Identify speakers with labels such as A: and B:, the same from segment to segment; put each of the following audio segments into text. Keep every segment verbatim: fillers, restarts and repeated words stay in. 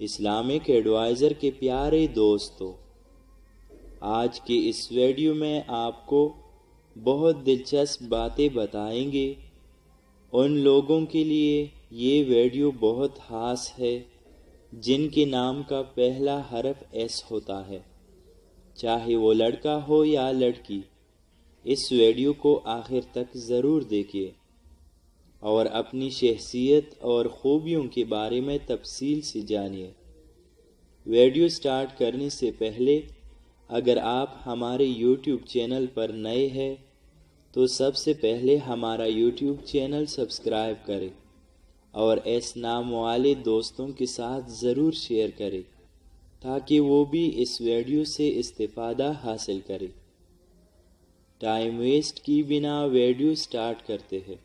A: Islamic advisor کے پیارے دوستو، آج کے اس ویڈیو میں آپ کو بہت دلچسپ باتیں بتائیں گے۔ ان لوگوں کے لیے یہ ویڈیو بہت خاص ہے جن کے نام کا پہلا حرف ایس ہوتا ہے، چاہے وہ لڑکا ہو یا لڑکی۔ اس ویڈیو کو آخر تک ضرور دیکھیے اور اپنی شخصیت اور خوبیوں کے بارے میں تفصیل سے جانیے۔ ویڈیو سٹارٹ کرنے سے پہلے اگر آپ ہمارے یوٹیوب چینل پر نئے ہیں تو سب سے پہلے ہمارا یوٹیوب چینل سبسکرائب کریں اور اس نام والے دوستوں کے ساتھ ضرور شیئر کریں تاکہ وہ بھی اس ویڈیو سے استفادہ حاصل کریں۔ ٹائم ویسٹ کی بنا ویڈیو سٹارٹ کرتے ہیں۔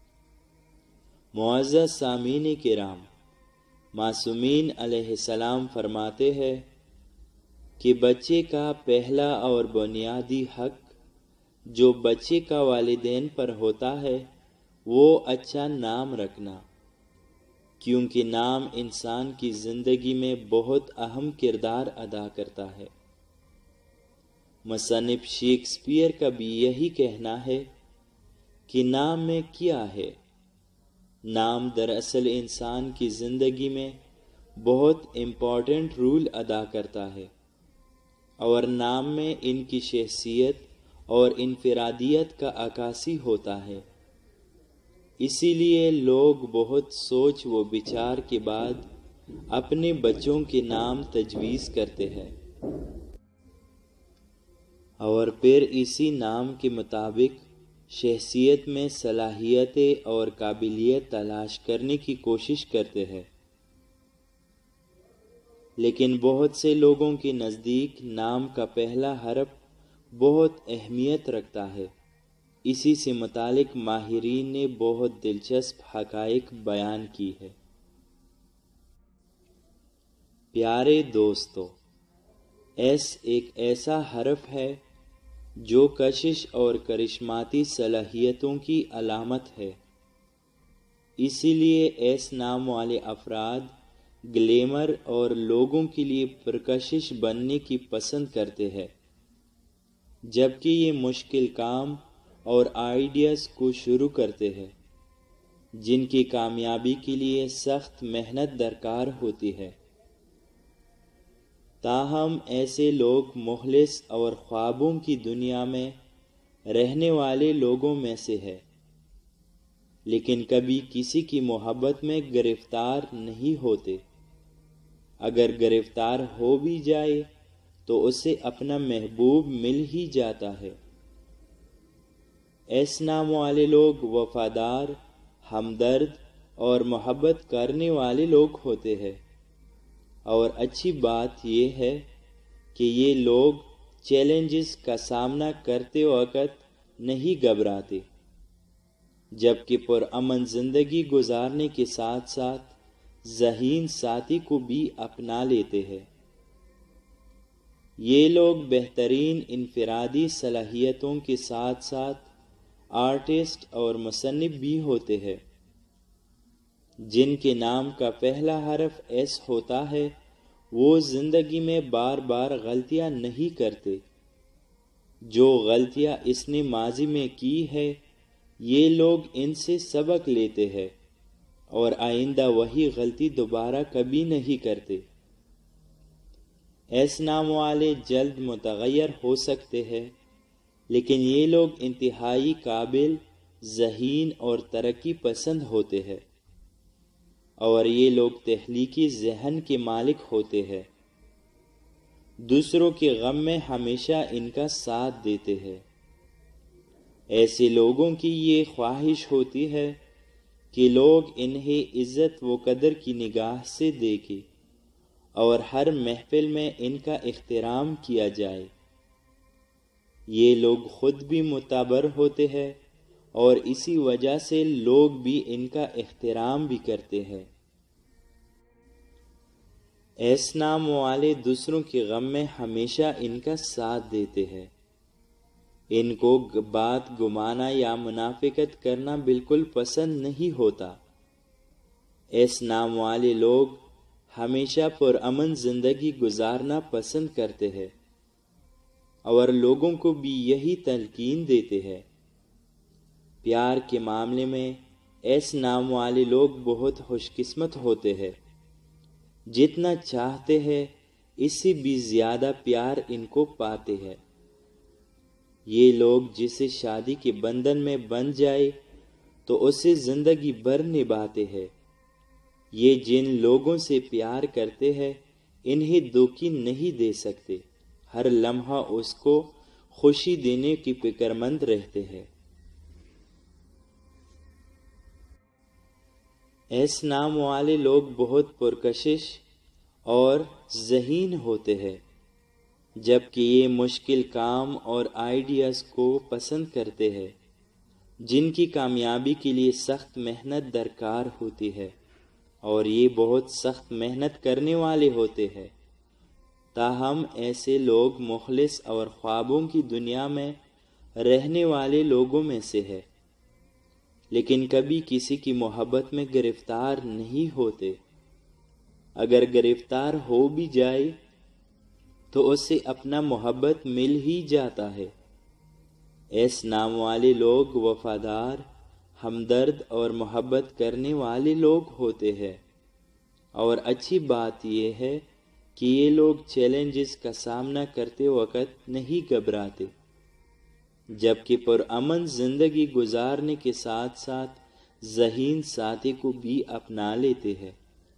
A: معزز سامعین کرام، معصومین علیہ السلام فرماتے ہیں کہ بچے کا پہلا اور بنیادی حق جو بچے کا والدین پر ہوتا ہے وہ اچھا نام رکھنا، کیونکہ نام انسان کی زندگی میں بہت اہم کردار ادا کرتا ہے۔ مصنف شیکسپیئر کا بھی یہی کہنا ہے کہ نام میں کیا ہے۔ نام دراصل انسان کی زندگی میں بہت امپورٹنٹ رول ادا کرتا ہے اور نام میں ان کی شخصیت اور انفرادیت کا عکاسی ہوتا ہے۔ اسی لیے لوگ بہت سوچ و بچار کے بعد اپنے بچوں کے نام تجویز کرتے ہیں اور پھر اسی نام کے مطابق شخصیت میں صلاحیتیں اور قابلیت تلاش کرنے کی کوشش کرتے ہیں۔ لیکن بہت سے لوگوں کے نزدیک نام کا پہلا حرف بہت اہمیت رکھتا ہے۔ اسی سے متعلق ماہرین نے بہت دلچسپ حقائق بیان کی ہے۔ پیارے دوستو، ایس ایک ایسا حرف ہے جو کشش اور کرشماتی صلاحیتوں کی علامت ہے۔ اسی لیے ایس نام والے افراد گلیمر اور لوگوں کے لیے پرکشش بننے کی پسند کرتے ہیں، جبکہ یہ مشکل کام اور آئیڈیاز کو شروع کرتے ہیں جن کی کامیابی کے لیے سخت محنت درکار ہوتی ہے۔ تاہم ایسے لوگ مخلص اور خوابوں کی دنیا میں رہنے والے لوگوں میں سے ہے، لیکن کبھی کسی کی محبت میں گرفتار نہیں ہوتے۔ اگر گرفتار ہو بھی جائے تو اسے اپنا محبوب مل ہی جاتا ہے۔ ایس نام والے لوگ وفادار، ہمدرد اور محبت کرنے والے لوگ ہوتے ہیں، اور اچھی بات یہ ہے کہ یہ لوگ چیلنجز کا سامنا کرتے وقت نہیں گھبراتے، جبکہ پرامن زندگی گزارنے کے ساتھ ساتھ ذہین ساتھی کو بھی اپنا لیتے ہیں۔ یہ لوگ بہترین انفرادی صلاحیتوں کے ساتھ ساتھ آرٹسٹ اور مصنف بھی ہوتے ہیں۔ جن کے نام کا پہلا حرف ایس ہوتا ہے وہ زندگی میں بار بار غلطیاں نہیں کرتے۔ جو غلطیاں اس نے ماضی میں کی ہے یہ لوگ ان سے سبق لیتے ہیں اور آئندہ وہی غلطی دوبارہ کبھی نہیں کرتے۔ ایس نام والے جلد متغیر ہو سکتے ہیں، لیکن یہ لوگ انتہائی قابل، ذہین اور ترقی پسند ہوتے ہیں، اور یہ لوگ تخلیقی ذہن کے مالک ہوتے ہیں۔ دوسروں کے غم میں ہمیشہ ان کا ساتھ دیتے ہیں۔ ایسے لوگوں کی یہ خواہش ہوتی ہے کہ لوگ انہیں عزت و قدر کی نگاہ سے دیکھیں اور ہر محفل میں ان کا احترام کیا جائے۔ یہ لوگ خود بھی معتبر ہوتے ہیں اور اسی وجہ سے لوگ بھی ان کا احترام بھی کرتے ہیں۔ ایس نام والے دوسروں کے غم میں ہمیشہ ان کا ساتھ دیتے ہیں۔ ان کو بات گمانا یا منافقت کرنا بالکل پسند نہیں ہوتا۔ ایس نام والے لوگ ہمیشہ پرامن زندگی گزارنا پسند کرتے ہیں اور لوگوں کو بھی یہی تلقین دیتے ہیں۔ پیار کے معاملے میں ایس نام والے لوگ بہت خوش قسمت ہوتے ہیں۔ جتنا چاہتے ہیں اس سے بھی زیادہ پیار ان کو پاتے ہیں۔ یہ لوگ جسے شادی کے بندھن میں بندھ جائے تو اسے زندگی بھر نبھاتے ہیں۔ یہ جن لوگوں سے پیار کرتے ہیں انہیں دھوکہ نہیں دے سکتے، ہر لمحہ اس کو خوشی دینے کی فکر مند رہتے ہیں۔ ایس نام والے لوگ بہت پرکشش اور ذہین ہوتے ہیں، جبکہ یہ مشکل کام اور آئیڈیاز کو پسند کرتے ہیں جن کی کامیابی کے لیے سخت محنت درکار ہوتی ہے، اور یہ بہت سخت محنت کرنے والے ہوتے ہیں۔ تاہم ایسے لوگ مخلص اور خوابوں کی دنیا میں رہنے والے لوگوں میں سے ہے، لیکن کبھی کسی کی محبت میں گرفتار نہیں ہوتے۔ اگر گرفتار ہو بھی جائے تو اسے اپنا محبت مل ہی جاتا ہے۔ ایس نام والے لوگ وفادار، ہمدرد اور محبت کرنے والے لوگ ہوتے ہیں، اور اچھی بات یہ ہے کہ یہ لوگ چیلنجز کا سامنا کرتے وقت نہیں گھبراتے، جبکہ پرامن زندگی گزارنے کے ساتھ ساتھ ذہین ساتھی کو بھی اپنا لیتے ہیں۔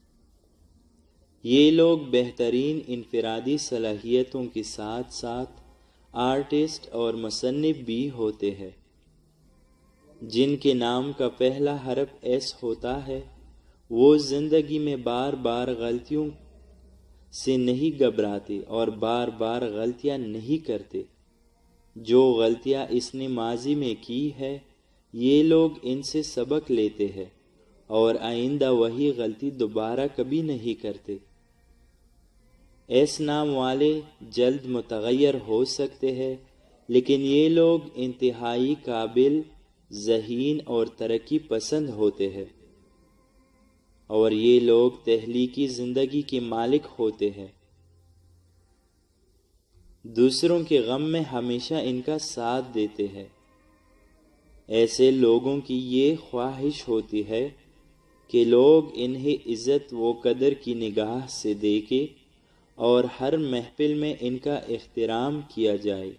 A: یہ لوگ بہترین انفرادی صلاحیتوں کے ساتھ ساتھ آرٹسٹ اور مصنف بھی ہوتے ہیں۔ جن کے نام کا پہلا حرف ایس ہوتا ہے وہ زندگی میں بار بار غلطیوں سے نہیں گھبراتے اور بار بار غلطیاں نہیں کرتے۔ جو غلطیاں اس نے ماضی میں کی ہے یہ لوگ ان سے سبق لیتے ہیں اور آئندہ وہی غلطی دوبارہ کبھی نہیں کرتے۔ ایس نام والے جلد متغیر ہو سکتے ہیں، لیکن یہ لوگ انتہائی قابل، ذہین اور ترقی پسند ہوتے ہیں، اور یہ لوگ تخلیقی زندگی کے مالک ہوتے ہیں۔ دوسروں کے غم میں ہمیشہ ان کا ساتھ دیتے ہیں۔ ایسے لوگوں کی یہ خواہش ہوتی ہے کہ لوگ انہیں عزت و قدر کی نگاہ سے دیکھیں اور ہر محفل میں ان کا احترام کیا جائے۔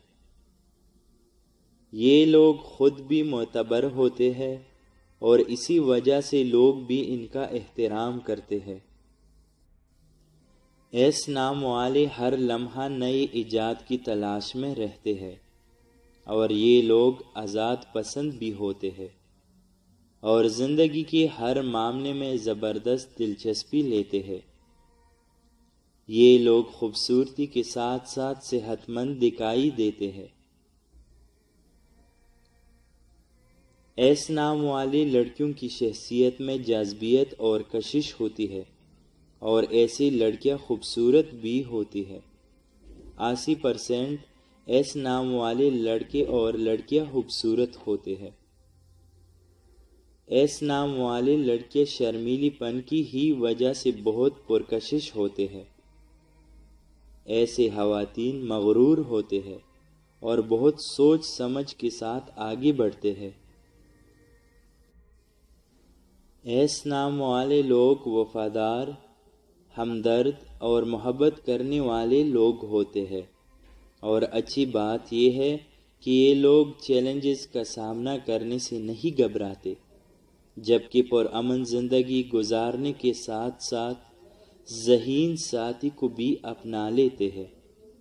A: یہ لوگ خود بھی معتبر ہوتے ہیں اور اسی وجہ سے لوگ بھی ان کا احترام کرتے ہیں۔ ایس نام والے ہر لمحہ نئے ایجاد کی تلاش میں رہتے ہیں، اور یہ لوگ آزاد پسند بھی ہوتے ہیں اور زندگی کے ہر معاملے میں زبردست دلچسپی لیتے ہیں۔ یہ لوگ خوبصورتی کے ساتھ ساتھ صحت مند دکھائی دیتے ہیں۔ ایس نام والی لڑکیوں کی شخصیت میں جاذبیت اور کشش ہوتی ہے، اور ایسی لڑکیاں خوبصورت بھی ہوتی ہے۔ اسی پرسنٹ ایس نام والے لڑکے اور لڑکیاں خوبصورت ہوتے ہیں۔ ایس نام والے لڑکے شرمیلی پن کی ہی وجہ سے بہت پرکشش ہوتے ہیں۔ ایسے خواتین مغرور ہوتے ہیں اور بہت سوچ سمجھ کے ساتھ آگے بڑھتے ہیں۔ ایس نام والے لوگ وفادار، ہمدرد اور محبت کرنے والے لوگ ہوتے ہیں، اور اچھی بات یہ ہے کہ یہ لوگ چیلنجز کا سامنا کرنے سے نہیں گھبراتے، جبکہ پرامن زندگی گزارنے کے ساتھ ساتھ ذہین ساتھی کو بھی اپنا لیتے ہیں۔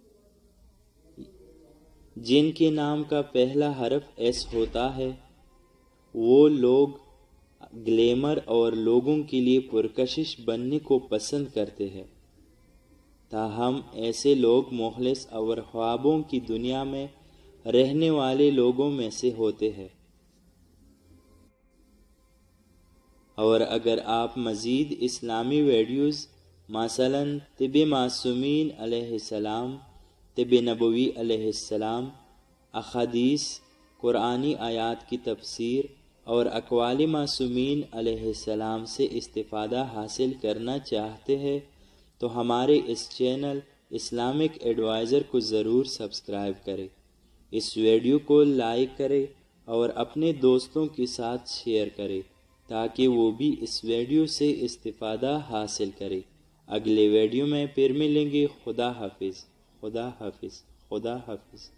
A: جن کے نام کا پہلا حرف ایس ہوتا ہے وہ لوگ گلیمر اور لوگوں کے لیے پرکشش بننے کو پسند کرتے ہیں، تاہم ایسے لوگ مخلص اور خوابوں کی دنیا میں رہنے والے لوگوں میں سے ہوتے ہیں۔ اور اگر آپ مزید اسلامی ویڈیوز مثلاً طب معصومین علیہ السلام، طب نبوی علیہ السلام، احادیث، قرآنی آیات کی تفسیر اور اقوال معصومین علیہ السلام سے استفادہ حاصل کرنا چاہتے ہیں تو ہمارے اس چینل اسلامک ایڈوائزر کو ضرور سبسکرائب کرے، اس ویڈیو کو لائک کرے اور اپنے دوستوں کے ساتھ شیئر کرے تاکہ وہ بھی اس ویڈیو سے استفادہ حاصل کرے۔ اگلے ویڈیو میں پھر ملیں گے۔ خدا حافظ، خدا حافظ، خدا حافظ۔